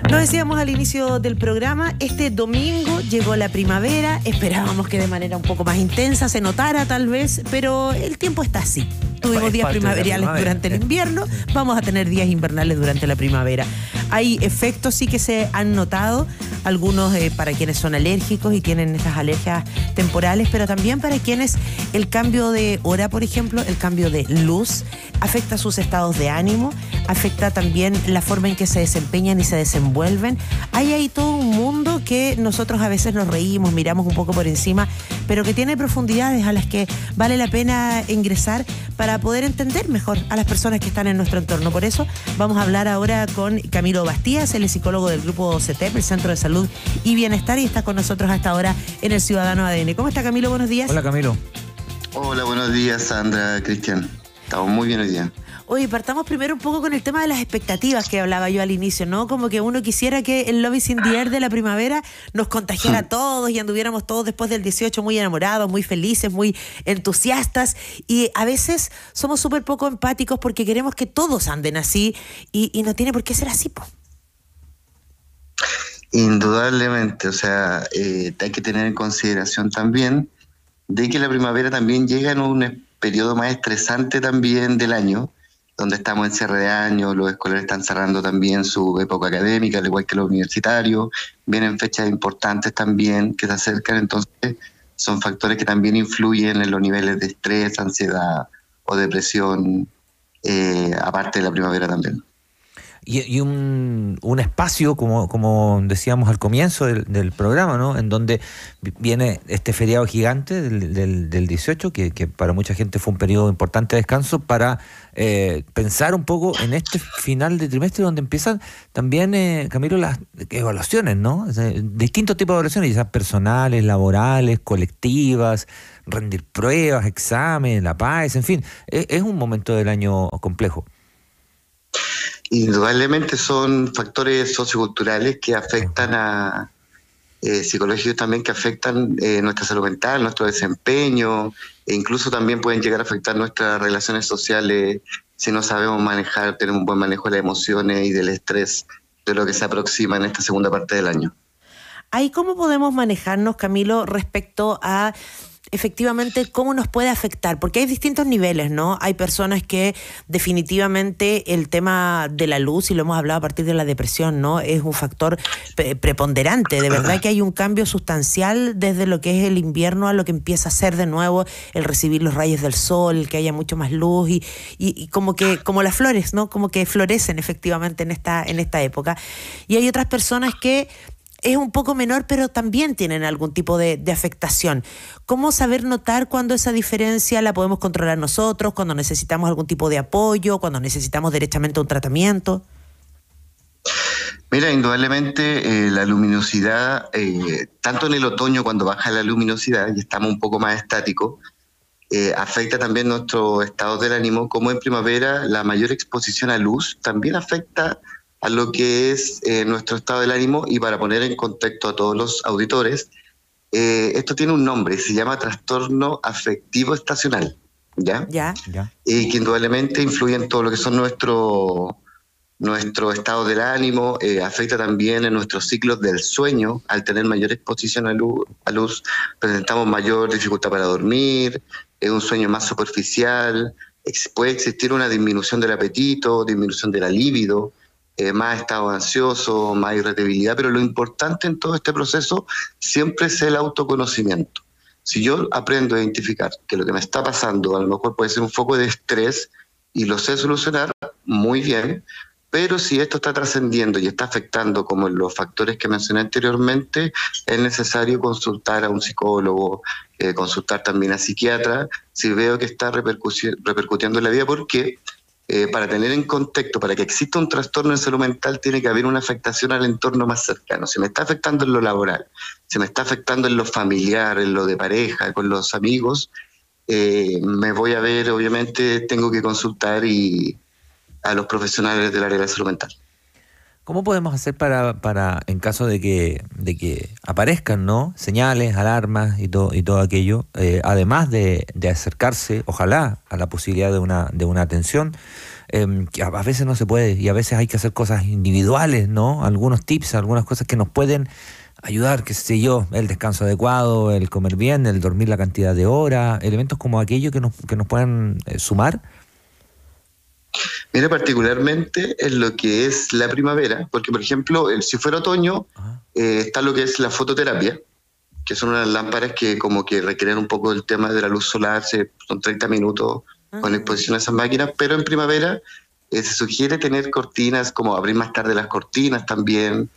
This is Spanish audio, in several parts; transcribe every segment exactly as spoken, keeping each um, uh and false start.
Lo decíamos al inicio del programa, este domingo llegó la primavera, esperábamos que de manera un poco más intensa se notara tal vez, pero el tiempo está así. Tuvimos días primaverales durante el invierno, vamos a tener días invernales durante la primavera. Hay efectos sí que se han notado, algunos eh, para quienes son alérgicos y tienen estas alergias temporales, pero también para quienes el cambio de hora, por ejemplo, el cambio de luz, afecta sus estados de ánimo, afecta también la forma en que se desempeñan y se desenvuelven. Hay ahí todo un mundo que nosotros a veces nos reímos, miramos un poco por encima, pero que tiene profundidades a las que vale la pena ingresar para poder entender mejor a las personas que están en nuestro entorno. Por eso vamos a hablar ahora con Camilo Bastías, él es psicólogo del grupo C E T E P, el Centro de Salud y Bienestar, y está con nosotros hasta ahora en el Ciudadano A D N. ¿Cómo está, Camilo? Buenos días. Hola, Camilo. Hola, buenos días, Sandra, Cristian. Estamos muy bien hoy día. Oye, partamos primero un poco con el tema de las expectativas que hablaba yo al inicio, ¿no? Como que uno quisiera que el Love is in the Air de la primavera nos contagiara a todos y anduviéramos todos después del dieciocho muy enamorados, muy felices, muy entusiastas, y a veces somos súper poco empáticos porque queremos que todos anden así y, y no tiene por qué ser así, po. Indudablemente, o sea, eh, hay que tener en consideración también de que la primavera también llega en un periodo más estresante también del año, donde estamos en cierre de año, los escolares están cerrando también su época académica, al igual que los universitarios, vienen fechas importantes también que se acercan, entonces son factores que también influyen en los niveles de estrés, ansiedad o depresión, eh, aparte de la primavera también. Y, y un, un espacio, como, como decíamos al comienzo del, del programa, ¿no? En donde viene este feriado gigante del, del, del dieciocho, que, que para mucha gente fue un periodo importante de descanso, para eh, pensar un poco en este final de trimestre donde empiezan también, eh, Camilo, las evaluaciones, ¿no? O sea, distintos tipos de evaluaciones, ya personales, laborales, colectivas, rendir pruebas, exámenes, la P A E S, en fin, es, es un momento del año complejo. Indudablemente son factores socioculturales que afectan a eh, psicológicos también, que afectan eh, nuestra salud mental, nuestro desempeño, e incluso también pueden llegar a afectar nuestras relaciones sociales si no sabemos manejar, tener un buen manejo de las emociones y del estrés de lo que se aproxima en esta segunda parte del año. ¿Ahí cómo podemos manejarnos, Camilo, respecto a efectivamente cómo nos puede afectar? Porque hay distintos niveles, ¿no? Hay personas que definitivamente el tema de la luz, y lo hemos hablado a partir de la depresión, ¿no? Es un factor pre- preponderante. De verdad que hay un cambio sustancial desde lo que es el invierno a lo que empieza a ser de nuevo el recibir los rayos del sol, que haya mucho más luz y, y, y como que como las flores, ¿no? Como que florecen efectivamente en esta, en esta época. Y hay otras personas que es un poco menor, pero también tienen algún tipo de, de afectación. ¿Cómo saber notar cuando esa diferencia la podemos controlar nosotros, cuando necesitamos algún tipo de apoyo, cuando necesitamos derechamente un tratamiento? Mira, indudablemente eh, la luminosidad, eh, tanto en el otoño cuando baja la luminosidad y estamos un poco más estáticos, eh, afecta también nuestro estado del ánimo, como en primavera la mayor exposición a luz también afecta a lo que es eh, nuestro estado del ánimo. Y para poner en contexto a todos los auditores, eh, esto tiene un nombre, se llama trastorno afectivo estacional, ¿ya? Ya. Ya. Y que indudablemente influye en todo lo que son nuestro, nuestro estado del ánimo, eh, afecta también en nuestros ciclos del sueño. Al tener mayor exposición a luz, a luz presentamos mayor dificultad para dormir, es un sueño más superficial, ex- puede existir una disminución del apetito, disminución de la libido, Eh, más estado ansioso, más irritabilidad, pero lo importante en todo este proceso siempre es el autoconocimiento. Si yo aprendo a identificar que lo que me está pasando a lo mejor puede ser un foco de estrés y lo sé solucionar, muy bien, pero si esto está trascendiendo y está afectando como los factores que mencioné anteriormente, es necesario consultar a un psicólogo, eh, consultar también a psiquiatra, si veo que está repercusi- repercutiendo en la vida, porque Eh, para tener en contexto, para que exista un trastorno en salud mental, tiene que haber una afectación al entorno más cercano. Si me está afectando en lo laboral, si me está afectando en lo familiar, en lo de pareja, con los amigos, eh, me voy a ver, obviamente tengo que consultar y a los profesionales del área de la salud mental. ¿Cómo podemos hacer para, para en caso de que, de que aparezcan, ¿no?, señales, alarmas y todo, y todo aquello, eh, además de, de acercarse, ojalá, a la posibilidad de una, de una atención, eh, que a, a veces no se puede y a veces hay que hacer cosas individuales, ¿no? Algunos tips, algunas cosas que nos pueden ayudar, qué sé yo, el descanso adecuado, el comer bien, el dormir la cantidad de horas, elementos como aquello que nos, que nos puedan eh, sumar. Mira, particularmente en lo que es la primavera, porque por ejemplo, el, si fuera otoño, eh, está lo que es la fototerapia, que son unas lámparas que como que requieren un poco del tema de la luz solar, se, son treinta minutos uh-huh. con exposición a esas máquinas, pero en primavera eh, se sugiere tener cortinas, como abrir más tarde las cortinas también,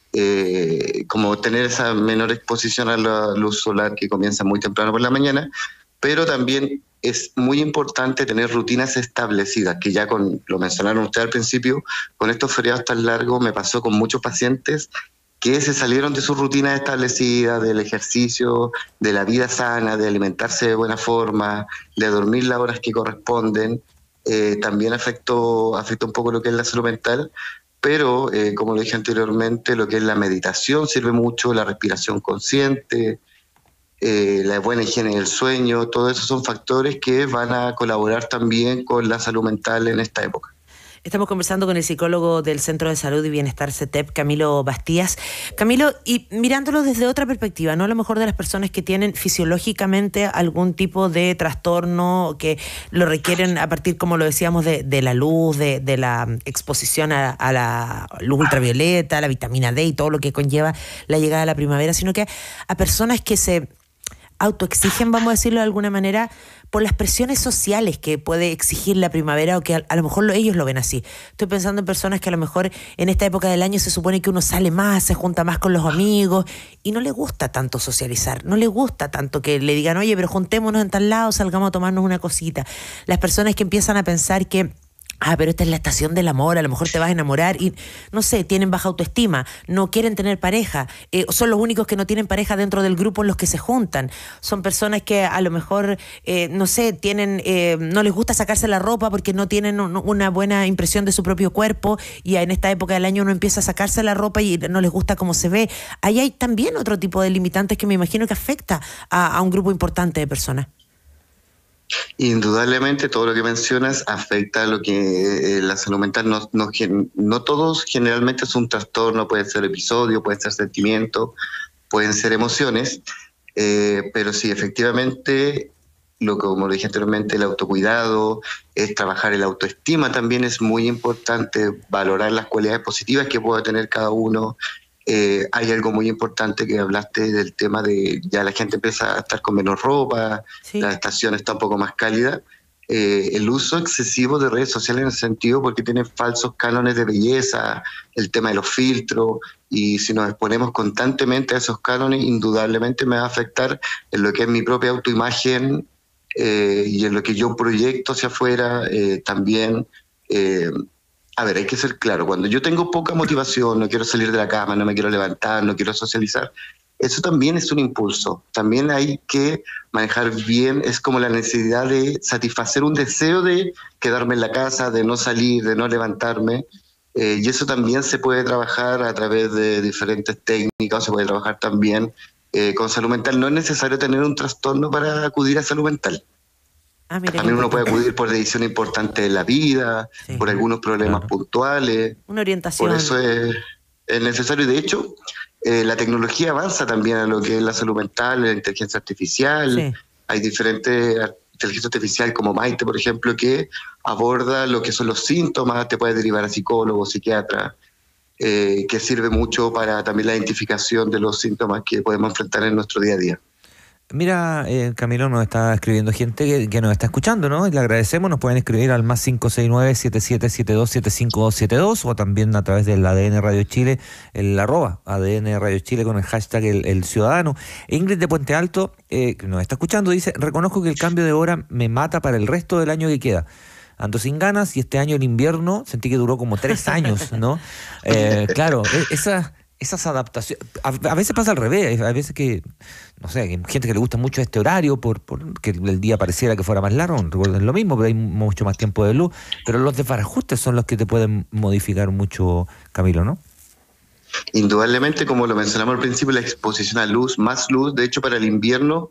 eh, como tener esa menor exposición a la luz solar que comienza muy temprano por la mañana, pero también es muy importante tener rutinas establecidas, que ya con lo mencionaron ustedes al principio, con estos feriados tan largos me pasó con muchos pacientes que se salieron de sus rutinas establecidas, del ejercicio, de la vida sana, de alimentarse de buena forma, de dormir las horas que corresponden. Eh, también afectó, afectó un poco lo que es la salud mental, pero eh, como lo dije anteriormente, lo que es la meditación sirve mucho, la respiración consciente, Eh, la buena higiene del sueño, todo eso son factores que van a colaborar también con la salud mental en esta época. Estamos conversando con el psicólogo del Centro de Salud y Bienestar CETEP, Camilo Bastías. Camilo, y mirándolo desde otra perspectiva, ¿no? A lo mejor de las personas que tienen fisiológicamente algún tipo de trastorno que lo requieren a partir, como lo decíamos, de, de la luz, de, de la exposición a, a la luz ultravioleta, a la vitamina D y todo lo que conlleva la llegada de la primavera, sino que a personas que se autoexigen, vamos a decirlo de alguna manera, por las presiones sociales que puede exigir la primavera o que a, a lo mejor lo, ellos lo ven así. Estoy pensando en personas que a lo mejor en esta época del año se supone que uno sale más, se junta más con los amigos y no le gusta tanto socializar, no le gusta tanto que le digan, oye, pero juntémonos en tal lado, salgamos a tomarnos una cosita. Las personas que empiezan a pensar que ah, pero esta es la estación del amor, a lo mejor te vas a enamorar y, no sé, tienen baja autoestima, no quieren tener pareja, eh, son los únicos que no tienen pareja dentro del grupo en los que se juntan, son personas que a lo mejor, eh, no sé, tienen, eh, no les gusta sacarse la ropa porque no tienen un, una buena impresión de su propio cuerpo y en esta época del año uno empieza a sacarse la ropa y no les gusta cómo se ve. Ahí hay también otro tipo de limitantes que me imagino que afecta a, a un grupo importante de personas. Indudablemente todo lo que mencionas afecta a lo que eh, la salud mental no, no, no todos generalmente es un trastorno, puede ser episodio, puede ser sentimiento, pueden ser emociones, eh, pero sí, efectivamente, lo que como lo dije anteriormente, el autocuidado, es trabajar el autoestima también es muy importante, valorar las cualidades positivas que pueda tener cada uno. Eh, hay algo muy importante que hablaste del tema de ya la gente empieza a estar con menos ropa, sí. La estación está un poco más cálida. Eh, el uso excesivo de redes sociales en ese sentido porque tienen falsos cánones de belleza, el tema de los filtros, y si nos exponemos constantemente a esos cánones, indudablemente me va a afectar en lo que es mi propia autoimagen eh, y en lo que yo proyecto hacia afuera eh, también. Eh, A ver, hay que ser claro, cuando yo tengo poca motivación, no quiero salir de la cama, no me quiero levantar, no quiero socializar, eso también es un impulso. También hay que manejar bien, es como la necesidad de satisfacer un deseo de quedarme en la casa, de no salir, de no levantarme, eh, y eso también se puede trabajar a través de diferentes técnicas, se puede trabajar también eh, con salud mental. No es necesario tener un trastorno para acudir a salud mental. Ah, mira, también uno puede acudir por decisión importante de la vida, sí, por algunos problemas claro. puntuales. Una orientación. Por eso es, es necesario. De hecho, eh, la tecnología avanza también a lo que es la salud mental, la inteligencia artificial. Sí. Hay diferentes inteligencia artificial como Maite, por ejemplo, que aborda lo que son los síntomas, te puede derivar a psicólogo, psiquiatra, eh, que sirve mucho para también la identificación de los síntomas que podemos enfrentar en nuestro día a día. Mira, eh, Camilo, nos está escribiendo gente que, que nos está escuchando, ¿no? Y le agradecemos, nos pueden escribir al más cinco seis nueve, siete siete siete dos, siete cinco dos siete dos o también a través del A D N Radio Chile, el arroba A D N Radio Chile con el hashtag El, el Ciudadano. Ingrid de Puente Alto, eh, que nos está escuchando, dice, reconozco que el cambio de hora me mata para el resto del año que queda. Ando sin ganas y este año el invierno sentí que duró como tres años, ¿no? Eh, claro, esa... Esas adaptaciones, a, a veces pasa al revés, a veces que, no sé, hay gente que le gusta mucho este horario por, por que el día pareciera que fuera más largo, recuerden lo mismo, pero hay mucho más tiempo de luz, pero los desbarajustes son los que te pueden modificar mucho, Camilo, ¿no? Indudablemente, como lo mencionamos al principio, la exposición a luz, más luz, de hecho para el invierno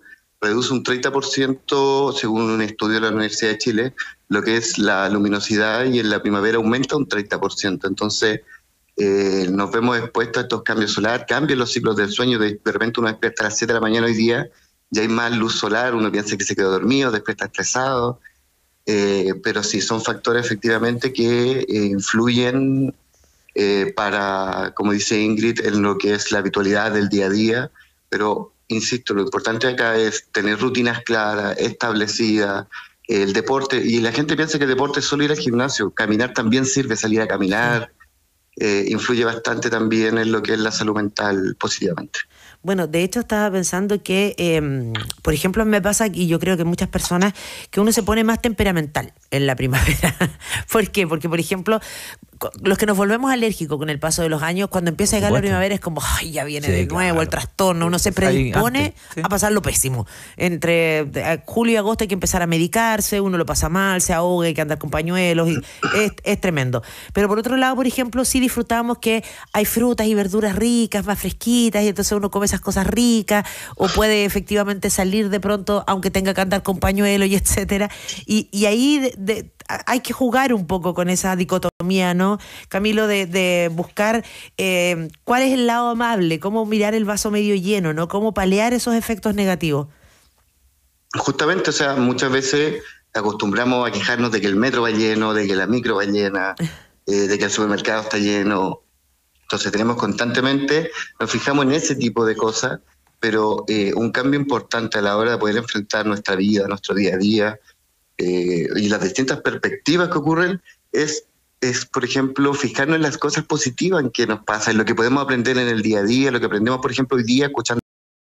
reduce un treinta por ciento, según un estudio de la Universidad de Chile, lo que es la luminosidad, y en la primavera aumenta un treinta por ciento. Entonces, eh, nos vemos expuestos a estos cambios solares, cambios en los ciclos del sueño. De, de repente uno despierta a las siete de la mañana hoy día, ya hay más luz solar, uno piensa que se quedó dormido, después está estresado. Eh, pero sí, son factores efectivamente que eh, influyen eh, para, como dice Ingrid, en lo que es la habitualidad del día a día. Pero, insisto, lo importante acá es tener rutinas claras, establecidas, eh, el deporte, y la gente piensa que el deporte es solo ir al gimnasio. Caminar también sirve, salir a caminar, eh, influye bastante también en lo que es la salud mental positivamente. Bueno, de hecho estaba pensando que, eh, por ejemplo, me pasa, y yo creo que muchas personas, que uno se pone más temperamental en la primavera. ¿Por qué? Porque, por ejemplo, los que nos volvemos alérgicos con el paso de los años, cuando empieza a llegar la primavera es como, ay, ya viene sí, de nuevo claro. el trastorno, uno se predispone antes, sí. a pasar lo pésimo. Entre julio y agosto hay que empezar a medicarse, uno lo pasa mal, se ahoga, hay que andar con pañuelos, y es, es tremendo. Pero por otro lado, por ejemplo, sí disfrutamos que hay frutas y verduras ricas, más fresquitas, y entonces uno come esas cosas ricas, o puede efectivamente salir de pronto, aunque tenga que andar con pañuelos y etcétera. Y, y ahí de, de, hay que jugar un poco con esa dicotomía, ¿no, Camilo? De, de buscar eh, cuál es el lado amable, cómo mirar el vaso medio lleno, ¿no? Cómo paliar esos efectos negativos. Justamente, o sea, muchas veces acostumbramos a quejarnos de que el metro va lleno, de que la micro va llena, eh, de que el supermercado está lleno. Entonces tenemos constantemente, nos fijamos en ese tipo de cosas, pero eh, un cambio importante a la hora de poder enfrentar nuestra vida, nuestro día a día, eh, y las distintas perspectivas que ocurren, es, es, por ejemplo, fijarnos en las cosas positivas en que nos pasa, en lo que podemos aprender en el día a día, lo que aprendemos, por ejemplo, hoy día escuchando.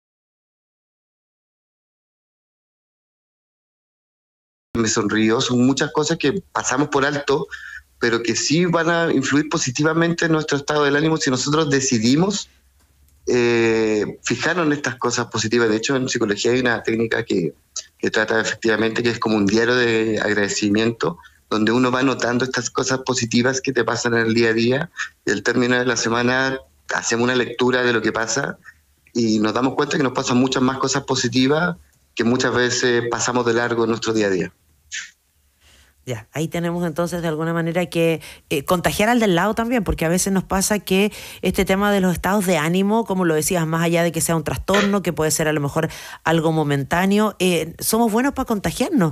Me sonrío, son muchas cosas que pasamos por alto, pero que sí van a influir positivamente en nuestro estado del ánimo si nosotros decidimos eh, fijarnos en estas cosas positivas. De hecho, en psicología hay una técnica que, que trata efectivamente, que es como un diario de agradecimiento, donde uno va notando estas cosas positivas que te pasan en el día a día, y al término de la semana hacemos una lectura de lo que pasa y nos damos cuenta que nos pasan muchas más cosas positivas que muchas veces pasamos de largo en nuestro día a día. Ya, ahí tenemos entonces de alguna manera que eh, contagiar al del lado también, porque a veces nos pasa que este tema de los estados de ánimo, como lo decías, más allá de que sea un trastorno, que puede ser a lo mejor algo momentáneo, eh, somos buenos para contagiarnos.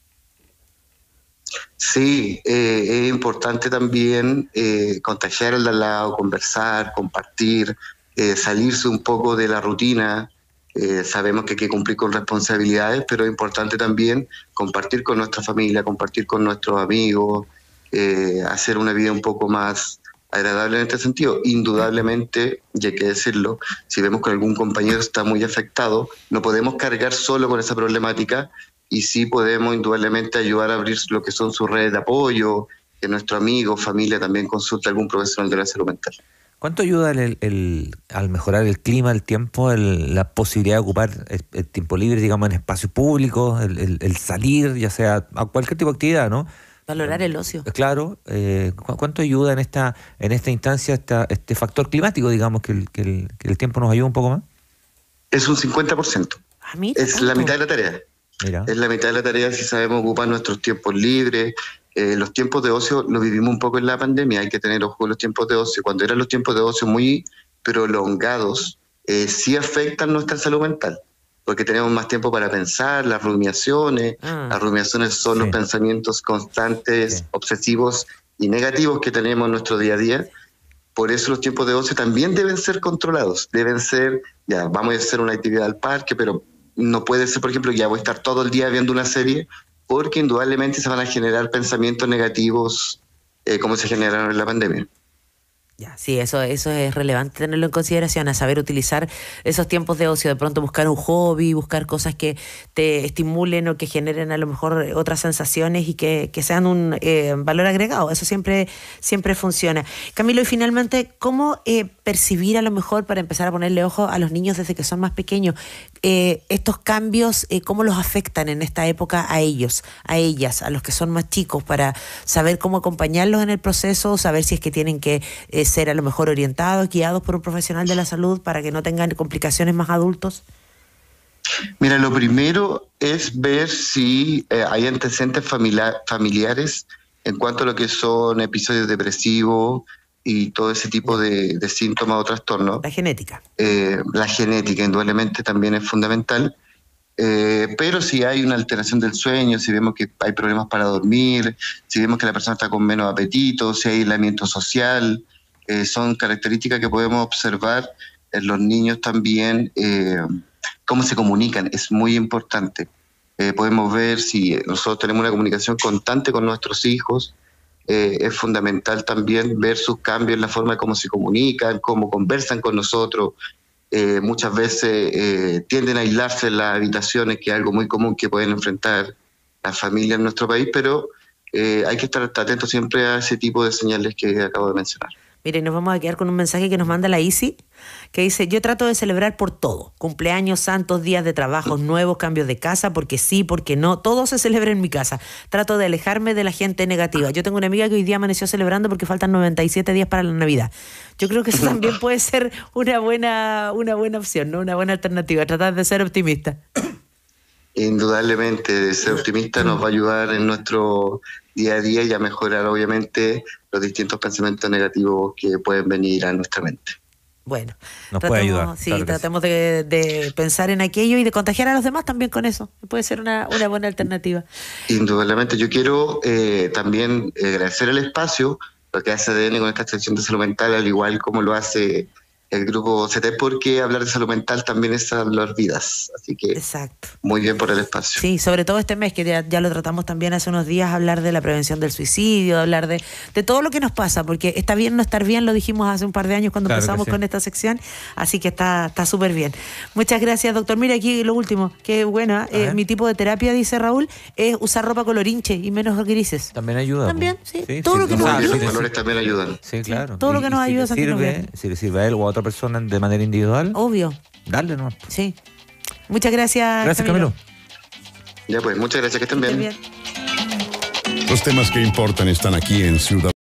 Sí, eh, es importante también eh, contagiar al de al lado, conversar, compartir, eh, salirse un poco de la rutina. Eh, sabemos que hay que cumplir con responsabilidades, pero es importante también compartir con nuestra familia, compartir con nuestros amigos, eh, hacer una vida un poco más agradable en este sentido. Indudablemente, y hay que decirlo, si vemos que algún compañero está muy afectado, no podemos cargar solo con esa problemática, y sí podemos indudablemente ayudar a abrir lo que son sus redes de apoyo, que nuestro amigo, familia también consulte a algún profesional de la salud mental. ¿Cuánto ayuda el, el, al mejorar el clima, el tiempo, el, la posibilidad de ocupar el, el tiempo libre, digamos, en espacios públicos, el, el, el salir, ya sea a cualquier tipo de actividad, ¿no? Valorar el ocio. Claro. Eh, ¿Cuánto ayuda en esta en esta instancia esta, este factor climático, digamos, que el, que, el, que el tiempo nos ayuda un poco más? Es un cincuenta por ciento. Ah, mira, es ¿tanto? La mitad de la tarea. Mira. Es la mitad de la tarea si sabemos ocupar nuestros tiempos libres. Eh, los tiempos de ocio los vivimos un poco en la pandemia, hay que tener ojo con los tiempos de ocio. Cuando eran los tiempos de ocio muy prolongados, eh, sí afectan nuestra salud mental, porque tenemos más tiempo para pensar, las rumiaciones, ah, las rumiaciones son sí. los pensamientos constantes, sí. obsesivos y negativos que tenemos en nuestro día a día. Por eso los tiempos de ocio también deben ser controlados, deben ser, ya, vamos a hacer una actividad al parque, pero no puede ser, por ejemplo, ya voy a estar todo el día viendo una serie, porque indudablemente se van a generar pensamientos negativos eh, como se generaron en la pandemia. Ya, sí, eso, eso es relevante tenerlo en consideración, a saber utilizar esos tiempos de ocio, de pronto buscar un hobby, buscar cosas que te estimulen o que generen a lo mejor otras sensaciones y que, que sean un eh, valor agregado. Eso siempre, siempre funciona. Camilo, y finalmente, ¿cómo eh, percibir a lo mejor, para empezar a ponerle ojo a los niños desde que son más pequeños, eh, estos cambios, eh, cómo los afectan en esta época a ellos, a ellas, a los que son más chicos, para saber cómo acompañarlos en el proceso, saber si es que tienen que eh, ser a lo mejor orientados, guiados por un profesional de la salud para que no tengan complicaciones más adultos? Mira, lo primero es ver si eh, hay antecedentes familia- familiares en cuanto a lo que son episodios depresivos y todo ese tipo de, de síntomas o trastornos. La genética. Eh, la genética, indudablemente, también es fundamental. Eh, pero si hay una alteración del sueño, si vemos que hay problemas para dormir, si vemos que la persona está con menos apetito, si hay aislamiento social, eh, son características que podemos observar en los niños también. Eh, cómo se comunican es muy importante. Eh, podemos ver si nosotros tenemos una comunicación constante con nuestros hijos. Eh, es fundamental también ver sus cambios en la forma de cómo se comunican, cómo conversan con nosotros. Eh, muchas veces eh, tienden a aislarse en las habitaciones, que es algo muy común que pueden enfrentar las familias en nuestro país, pero eh, hay que estar atentos siempre a ese tipo de señales que acabo de mencionar. Mire, nos vamos a quedar con un mensaje que nos manda la Isi, que dice: yo trato de celebrar por todo, cumpleaños, santos, días de trabajos nuevos, cambios de casa, porque sí, porque no, todo se celebra en mi casa. Trato de alejarme de la gente negativa. Yo tengo una amiga que hoy día amaneció celebrando porque faltan noventa y siete días para la Navidad. Yo creo que eso también puede ser una buena, una buena opción, ¿no? Una buena alternativa, tratar de ser optimista. Indudablemente, ser optimista nos va a ayudar en nuestro día a día y a mejorar, obviamente, los distintos pensamientos negativos que pueden venir a nuestra mente. Bueno, nos tratemos, puede ayudar. Sí, claro tratemos sí. de, de pensar en aquello y de contagiar a los demás también con eso. Puede ser una, una buena alternativa. Indudablemente, yo quiero eh, también agradecer el espacio, lo que hace A D N con esta sección de salud mental, al igual como lo hace el grupo C T, porque hablar de salud mental también es salvar vidas. Así que exacto. Muy bien por el espacio. Sí, sobre todo este mes, que ya, ya lo tratamos también hace unos días, hablar de la prevención del suicidio, hablar de, de todo lo que nos pasa, porque está bien no estar bien, lo dijimos hace un par de años cuando claro empezamos sí. con esta sección, así que está está súper bien. Muchas gracias, doctor. Mira aquí lo último, que bueno, eh, mi tipo de terapia, dice Raúl, es usar ropa colorinche y menos grises. También ayuda. También, sí. sí todo sí, lo que sí, nos Muy ayuda. bien, los colores también ayudan. Sí, claro. Sí, todo lo que y, nos y ayuda a si le sentirnos sirve, bien. si le sirve a él o a otra persona de manera individual, Obvio. dale, ¿no? Sí. Muchas gracias. Gracias, Camilo. Camilo. Ya pues, muchas gracias, que estén bien. Bien. Los temas que importan están aquí en Ciudad